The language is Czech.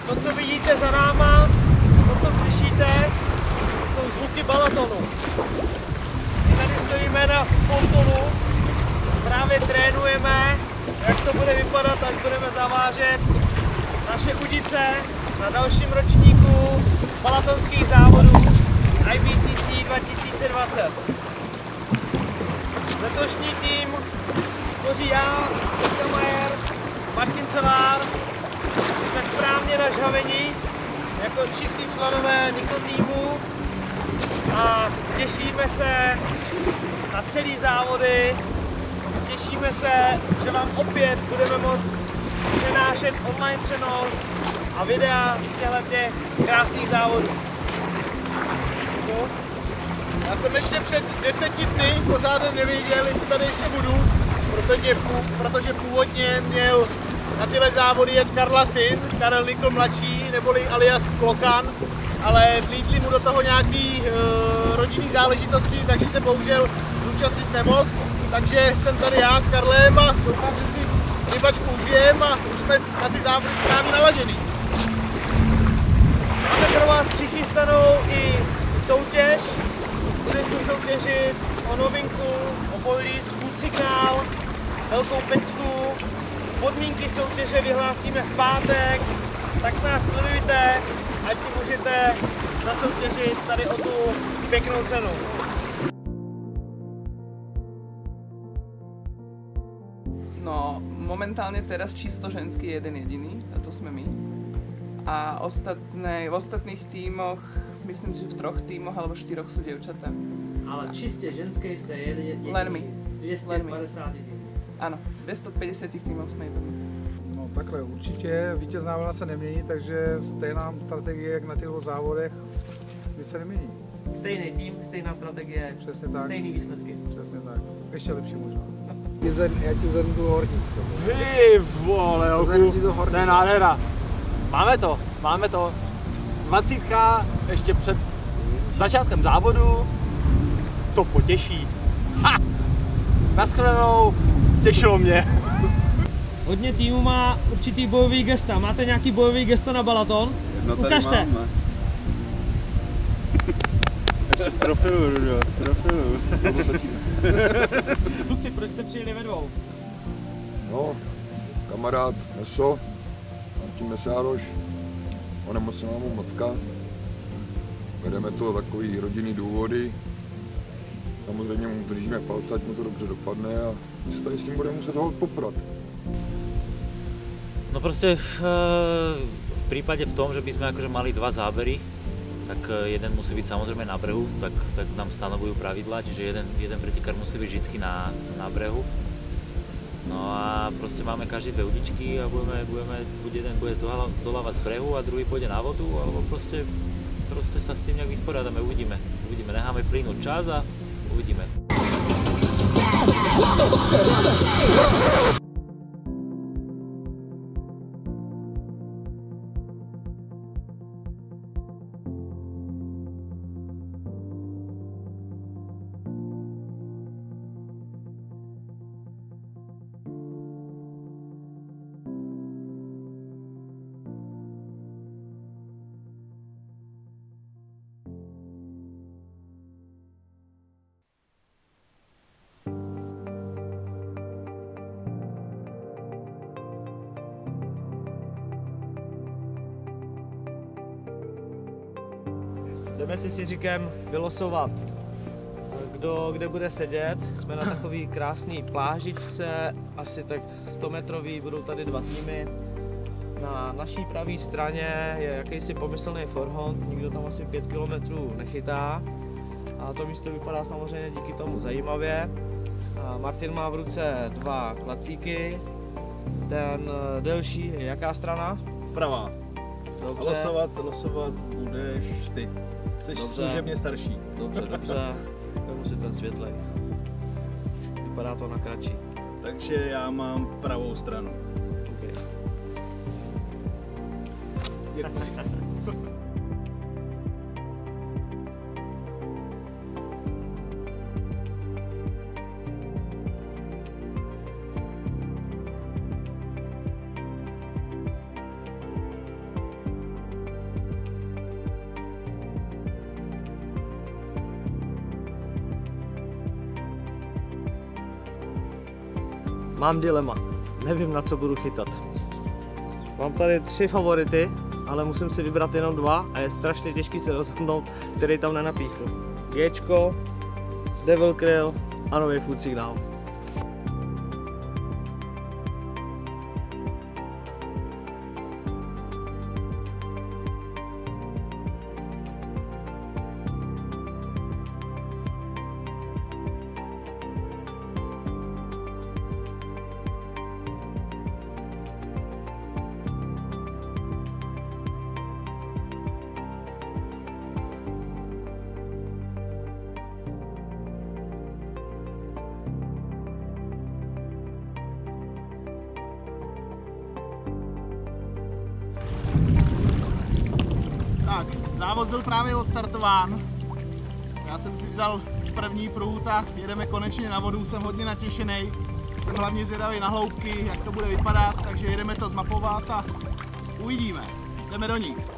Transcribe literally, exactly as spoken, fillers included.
To, co vidíte za náma, to, co slyšíte, jsou zvuky Balatonu. My tady stojíme na pontonu, právě trénujeme, jak to bude vypadat, až budeme zavážet naše udice na dalším ročníku balatonských závodů I B C C dva tisíce dvacet. Letošní tým tvoří já, Jirka Majer, Martin Celár. Jsme správně nažhavení, jako všichni členové Nikon týmu, a těšíme se na celý závody. Těšíme se, že vám opět budeme moct přenášet online přenos a videa z těchto krásných závodů. Já jsem ještě před deseti dny pořád nevěděl, jestli tady ještě budu, protože, protože původně měl na tyhle závody jet Karla syn, Karel Nikl mladší, neboli alias Klokan, ale vlítli mu do toho nějaký uh, rodinný záležitosti, takže se bohužel zúčastnit nemohl. Takže jsem tady já s Karlem a doufám, že si rybačku užijeme a už jsme na ty závody správně naladěný. Máme pro vás přichystanou i soutěž. Bude se soutěžit o novinku, o Boilies Food Signál, velkou pecku. Podmínky soutěže vyhlásíme v pátek, tak nás sledujte, ať si můžete zasoutěžit tady o tu pěknou cenu. No, momentálne teraz čisto ženský jeden jediný, a to sme my. A ostatné, v ostatných tímoch, myslím si, že v troch tímoch alebo štyroch sú dievčatá. Ale čistě ženské jste jediný. Len my. dvě stě padesát týmů. Ano, z dvě stě padesát tímov jsme iba my. No takhle, určitě vítězná vlna se nemění, takže stejná strategie jak na těch závodech, my se nemění. Stejný tým, stejná strategie, Přesně tak. stejný výsledky. Přesně tak, ještě lepší možná. Já ti zvednu horník. Vy vole, oku, to je nádhera. Máme to, máme to. Dvacítka ještě před začátkem závodu, to potěší. Ha! Naschledanou, těšilo mě. Hodně týmu má určitý bojový gesta. Máte nějaký bojový gesto na Balaton? No tady ukažte. Máme. Ještě z profilu, Rudo, z profilu. Kluci, proč jste přijeli ve dvou? No, kamarád Meso, Martin Mesároš, onemocněla mu matka. Vedeme to takový rodinný důvody. Samozřejmě mu držíme palce, ať mu to dobře dopadne a my se tady s tím budeme muset holt poprat. No proste v, v prípade v tom, že by sme akože mali dva zábery, tak jeden musí byť samozrejme na brehu, tak, tak nám stanovujú pravidlá, čiže jeden, jeden pretekár musí byť vždycky na, na brehu. No a proste máme každý dve udičky a budeme, budeme, buď jeden bude zdolávať z brehu a druhý pôjde na vodu, alebo proste, proste sa s tým nejak vysporiadame, uvidíme. Uvidíme, necháme plynúť čas a uvidíme. Jdeme si si říkem vylosovat, kdo kde bude sedět. Jsme na takový krásný plážičce, asi tak sto metrový, budou tady dva týmy. Na naší pravé straně je jakýsi pomyslný forhont, nikdo tam asi pět kilometrů nechytá. A to místo vypadá samozřejmě díky tomu zajímavě. A Martin má v ruce dva klacíky. Ten delší je jaká strana? Pravá. Dobře. Losovat, losovat budeš ty. Jsi služebně starší. Dobře, dobře. Vemu si ten světlej. Vypadá to na kratší. Takže já mám pravou stranu. Okay. Děkuji. mám dilema. Nevím, na co budu chytat. Mám tady tři favority, ale musím si vybrat jenom dva a je strašně těžký se rozhodnout, který tam nenapíchnu. Géčko, Devil Krill a nový Food Signal. Tak, závod byl právě odstartován. Já jsem si vzal první prut a jedeme konečně na vodu, jsem hodně natěšený. Jsem hlavně zvědavý na hloubky, jak to bude vypadat, takže jedeme to zmapovat a uvidíme. Jdeme do nich.